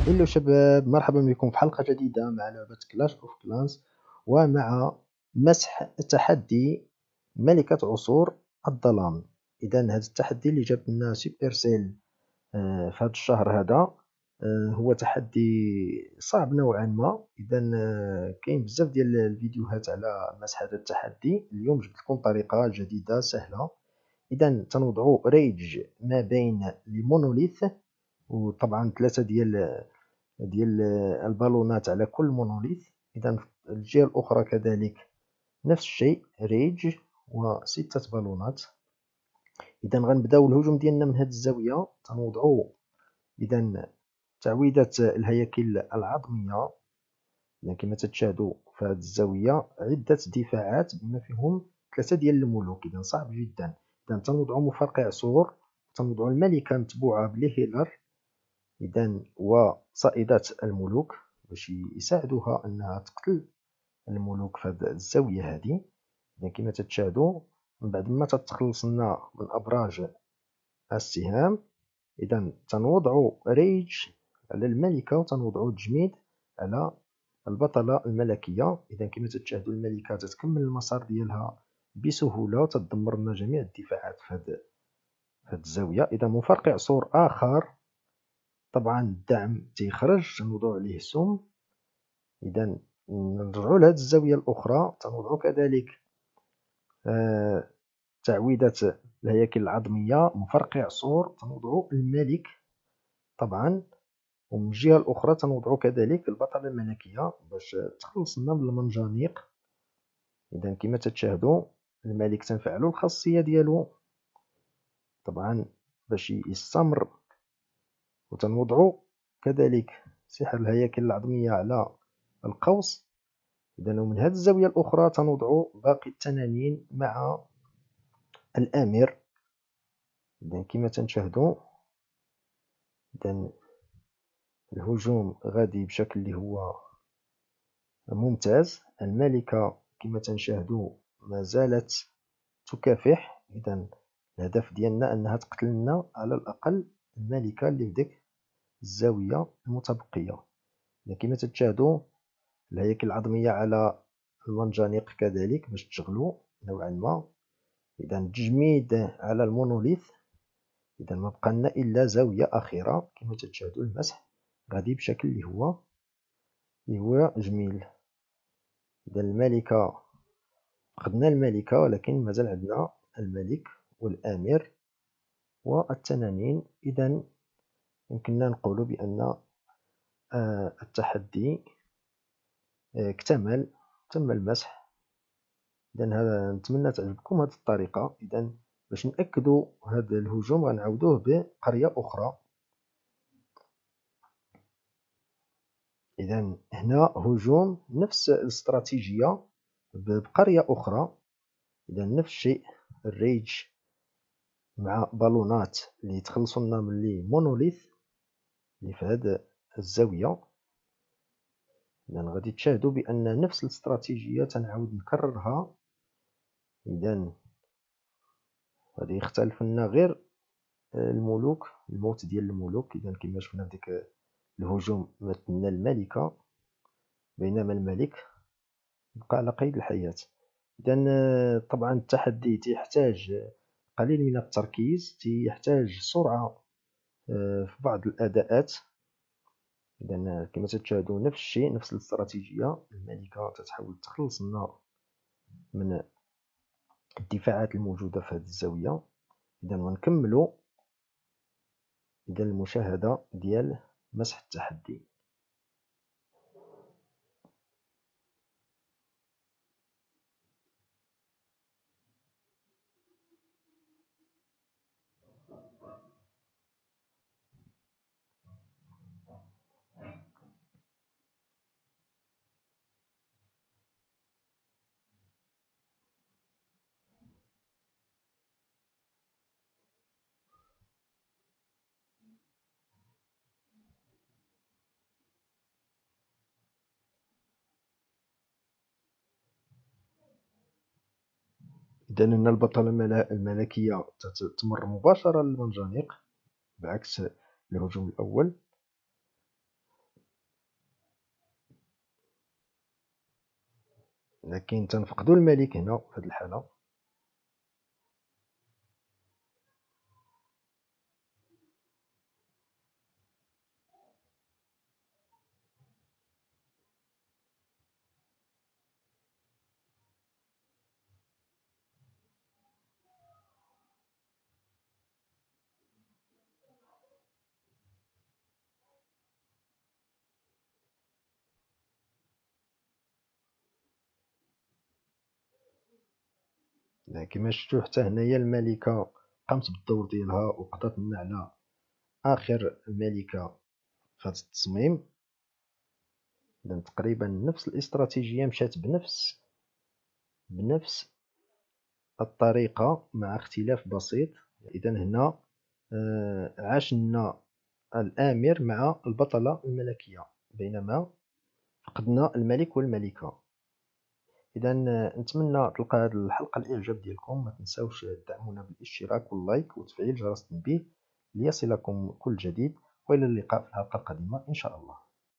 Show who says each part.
Speaker 1: هلو شباب، مرحبا بكم في حلقة جديدة مع لعبة كلاش اوف كلانس، ومع مسح تحدي ملكة عصور الظلام. إذا هذا التحدي اللي جاب لنا سوبر سيل في هذا الشهر هذا هو تحدي صعب نوعا ما. إذا كاين بزاف ديال الفيديوهات على مسح هذا التحدي. اليوم جبت لكم طريقة جديدة سهلة. إذا تنوضعوا ريج ما بين المونوليث، وطبعا 3 ديال البالونات على كل مونوليث. إذا الجهة الأخرى كذلك نفس الشيء، ريج و6 بالونات. إذا غنبداو الهجوم ديالنا من هذه الزاوية. تنوضعوا إذا تعويضة الهياكل العظمية. إذا كما تشاهدوا في هذه الزاوية عدة دفاعات بما فيهم 3 ديال الملوك. إذا صعب جدا. إذا تنوضعوا مفرقع سور، تنوضعوا الملكة متبوعة بلي هيلر، إذا وصائدات الملوك باش يساعدوها أنها تقتل الملوك في هذه الزاوية هذه. إذا كما تشاهدوا من بعد ما تتخلص لنا من أبراج السهام، إذا تنوضعوا ريج على الملكة وتنوضعوا تجميد على البطلة الملكية. إذا كما تشاهدوا الملكة تتكمل المسار ديالها بسهولة وتدمر لنا جميع الدفاعات في هذه الزاوية. إذا مفرقع سور آخر، طبعا الدعم تيخرج، تنوضعوا عليه السم. إذا نرجعوا لهذه الزاوية الأخرى، تنوضعوا كذلك تعويضة الهياكل العظمية، مفرقع سور، تنوضعوا الملك طبعا، ومن الجهة الأخرى تنوضعوا كذلك البطلة الملكية باش تخلص لنا من المنجنيق. إذا كما تشاهدوا الملك تنفعلوا الخاصية ديالو طبعا باش يستمر، وتنوضعوا كذلك سحر الهياكل العظمية على القوس. إذا ومن هذه الزاوية الأخرى تنوضعوا باقي التنانين مع الآمر. إذا كما تنشاهدوا إذا الهجوم غادي بشكل اللي هو ممتاز. الملكة كما تنشاهدوا ما زالت تكافح. إذا الهدف ديالنا أنها تقتل لنا على الأقل الملكة اللي في ديك الزاوية المتبقية. إذا كما تشاهدوا الهياكل العظمية على المنجنيق كذلك باش تشغلوا نوعا ما. إذا تجميد على المونوليث. إذا ما بقى لنا إلا زاوية أخيرة. كما تشاهدوا المسح غادي بشكل اللي هو جميل. إذا الملكة فقدنا الملكة، ولكن مازال عندنا الملك والآمر والتنانين. إذا يمكننا نقول بأن التحدي اكتمل، تم المسح. إذا هذا نتمنى تعجبكم هذه الطريقة. إذا باش نأكدوا هذا الهجوم غنعاودوه بقرية أخرى. إذا هنا هجوم نفس الاستراتيجية بقرية أخرى. إذا نفس الشيء، الريج مع بالونات اللي يتخلصوا لنا من لي مونوليث اللي في هذه الزاوية. إذا غادي تشاهدوا بأن نفس الاستراتيجية تنعاود نكررها. إذا غادي يختلف لنا غير الملوك، الموت ديال الملوك. إذا كما شفنا في ديك الهجوم ماتنا الملكة، بينما الملك بقى على قيد الحياة. إذا طبعا التحدي تيحتاج قليل من التركيز، تيحتاج سرعة في بعض الأداءات. إذا كما تشاهدوا نفس الشيء، نفس الاستراتيجية. الملكة تتحاول تخلص لنا من الدفاعات الموجودة في هذه الزاوية. إذا ونكملوا إذا المشاهدة ديال مسح التحدي. إذا أن البطلة الملكية تمر مباشرة للمنجنيق بعكس الهجوم الأول. لكن تنفقدوا الملك هنا في هذه الحالة. كما شفتوا حتى هنايا الملكة قامت بالدور ديالها وقضت لنا على آخر ملكة في هذا التصميم. إذا تقريبا نفس الاستراتيجية مشات بنفس الطريقة مع اختلاف بسيط. إذا هنا عاش لنا الآمر مع البطلة الملكية، بينما فقدنا الملك والملكة. إذا نتمنى تلقى هذه الحلقة الإعجاب ديالكم. ما تنساوش تدعمونا بالاشتراك واللايك وتفعيل جرس التنبيه ليصلكم كل جديد، وإلى اللقاء في الحلقة القادمة إن شاء الله.